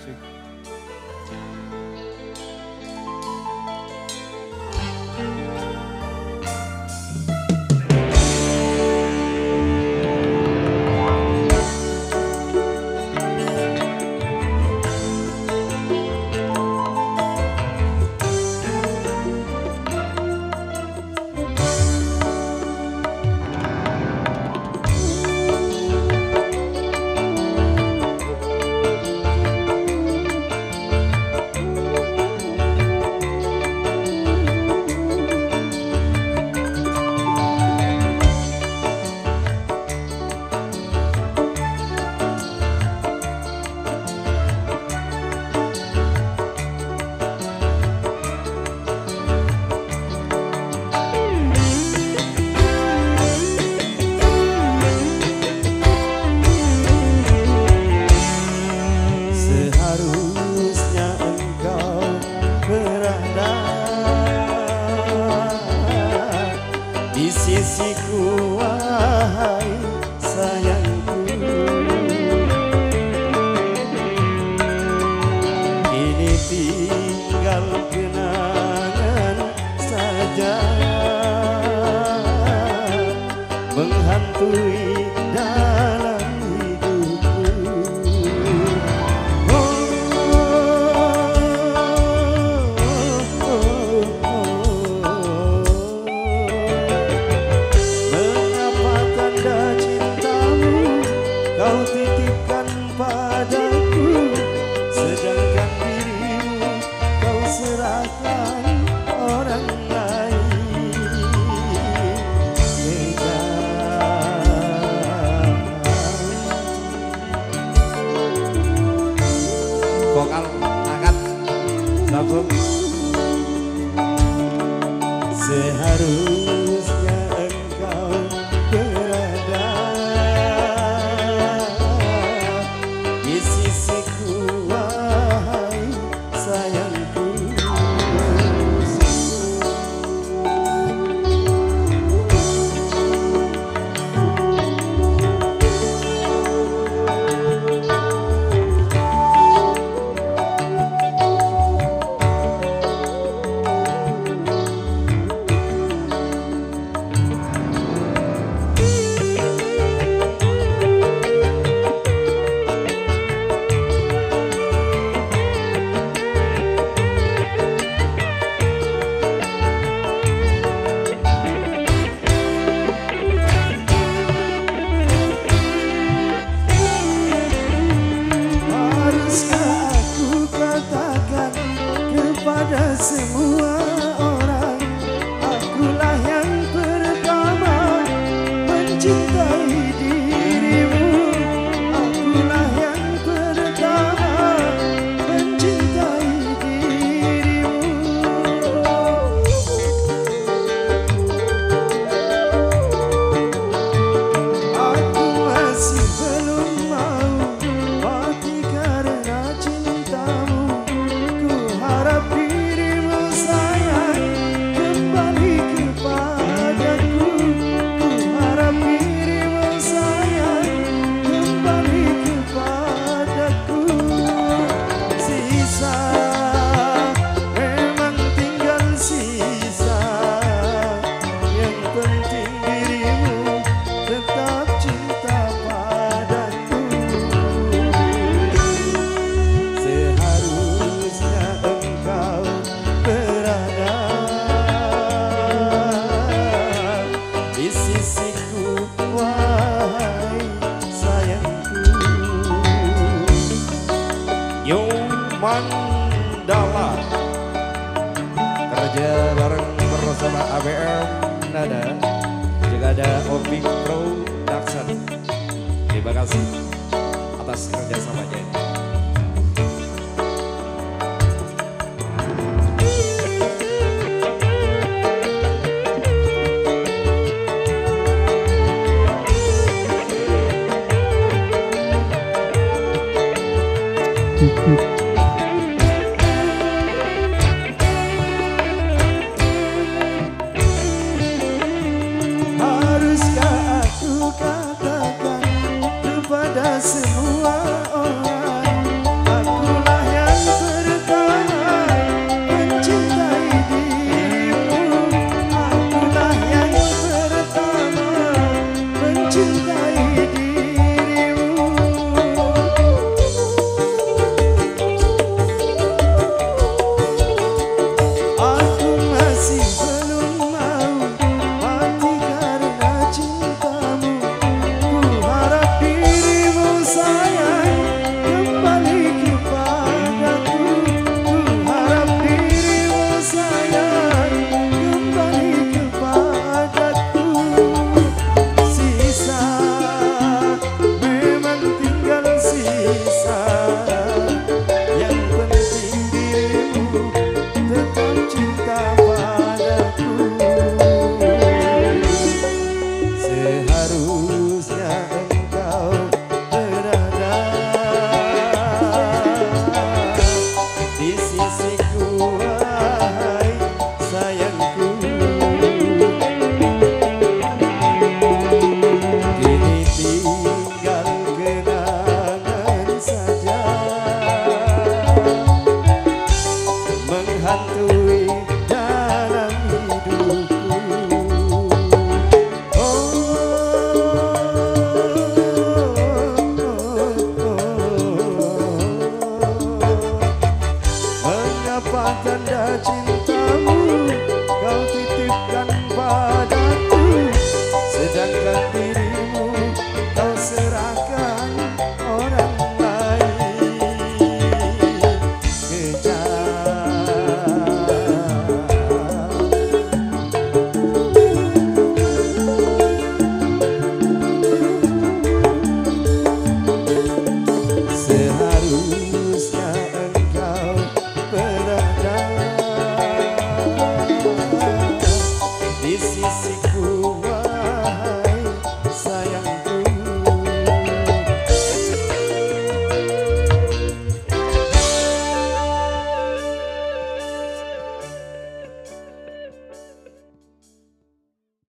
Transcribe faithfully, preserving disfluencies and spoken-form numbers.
Asik. Di sisiku wahai sayangku, kini tinggal kenangan saja menghantui dalam hidupku. Oh, oh, oh, oh, oh. Kau titipkan padaku, sedangkan dirimu kau serahkan orang lain. Tega. Vokal angkat, sambung. Seharusnya engkau berada di sisiku wahai sayangku. Pada semua orang, akulah yang pertama mencintai dirimu. Akulah yang pertama mencintai dirimu. Aku masih belum mau mati karena cintamu. Ku harap dirimu sayang kembali kepadaku. Ku harap dirimu sayang kembali kepadaku. Sisa memang tinggal sisa, yang penting dirimu tetap cinta padaku. Seharusnya engkau berada di sisiku wahai sayangku. Yo Mandala kerja bareng bersama A B M Nada, juga ada Opik Production. Terima kasih atas kerjasamanya. Thank you.